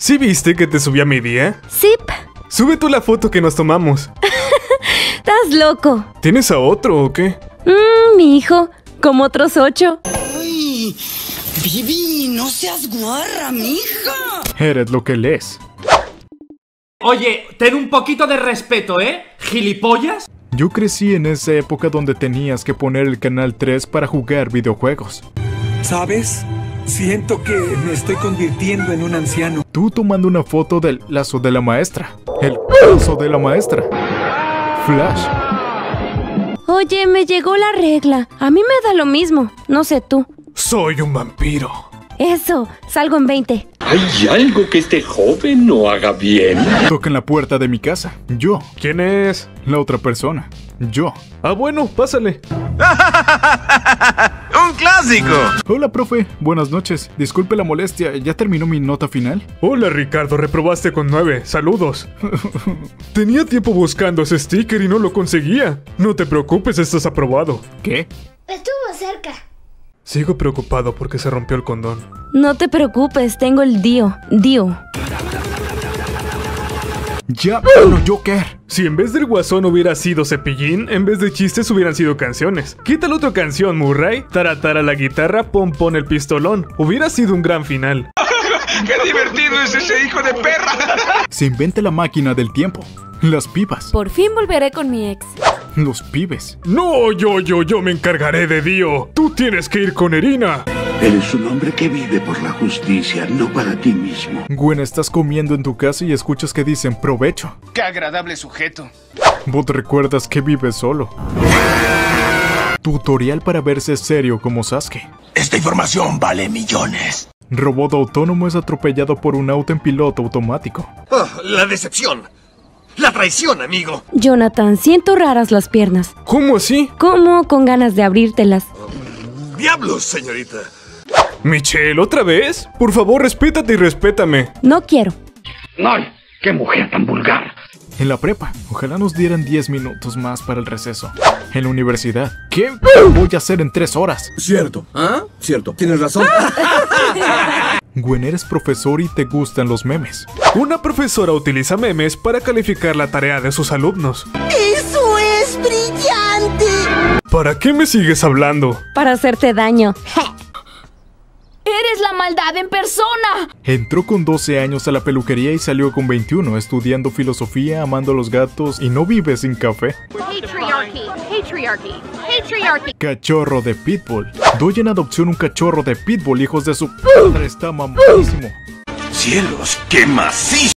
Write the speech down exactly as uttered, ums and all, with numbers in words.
¿Sí viste que te subí a mi día? Sip. Sube tú la foto que nos tomamos. Estás loco. ¿Tienes a otro o qué? Mmm, mi hijo. Como otros ocho. Ay, Vivi, no seas guarra, mija. Eres lo que lees. Oye, ten un poquito de respeto, ¿eh? ¿Gilipollas? Yo crecí en esa época donde tenías que poner el canal tres para jugar videojuegos. ¿Sabes? Siento que me estoy convirtiendo en un anciano. Tú tomando una foto del lazo de la maestra. El lazo de la maestra. Flash. Oye, me llegó la regla. A mí me da lo mismo. No sé tú. Soy un vampiro. Eso, salgo en veinte. ¿Hay algo que este joven no haga bien? Tocan la puerta de mi casa. Yo. ¿Quién es? La otra persona. Yo. Ah, bueno, pásale. ¡Un clásico! Hola, profe. Buenas noches. Disculpe la molestia. ¿Ya terminó mi nota final? Hola, Ricardo. Reprobaste con nueve. Saludos. Tenía tiempo buscando ese sticker y no lo conseguía. No te preocupes, estás aprobado. ¿Qué? Estuvo cerca. Sigo preocupado porque se rompió el condón. No te preocupes, tengo el Dio. Dio. Ya, pero Joker. Si en vez del guasón hubiera sido cepillín, en vez de chistes hubieran sido canciones. Quita la otra canción, Murray. Taratara la guitarra, pom pon el pistolón. Hubiera sido un gran final. ¡Qué divertido es ese hijo de perra! Se inventa la máquina del tiempo. Las pibas. Por fin volveré con mi ex. Los pibes. No, yo, yo, yo me encargaré de Dio. Tú tienes que ir con Irina. Eres un hombre que vive por la justicia, no para ti mismo. Gwen, estás comiendo en tu casa y escuchas que dicen provecho. ¡Qué agradable sujeto! Vos recuerdas que vives solo. Tutorial para verse serio como Sasuke. Esta información vale millones. Robot autónomo es atropellado por un auto en piloto automático. Oh, la decepción. La traición, amigo. Jonathan, siento raras las piernas. ¿Cómo así? ¿Cómo? Con ganas de abrírtelas. ¡Diablos, señorita! Michelle, ¿otra vez? Por favor, respétate y respétame. No quiero. ¡Ay! ¡Qué mujer tan vulgar! En la prepa, ojalá nos dieran diez minutos más para el receso. En la universidad, ¿qué voy a hacer en tres horas? Cierto. ¿Ah? Cierto. Tienes razón. Gwen, eres profesor y te gustan los memes. Una profesora utiliza memes para calificar la tarea de sus alumnos. ¡Eso es brillante! ¿Para qué me sigues hablando? Para hacerte daño. ¡Eres la maldad en persona! Entró con doce años a la peluquería y salió con veintiuno, estudiando filosofía, amando a los gatos y no vive sin café. Patriarchy, patriarchy, patriarchy. Cachorro de pitbull. Doy en adopción un cachorro de pitbull, hijos de su padre, está mamadísimo. ¡Cielos, qué macizo!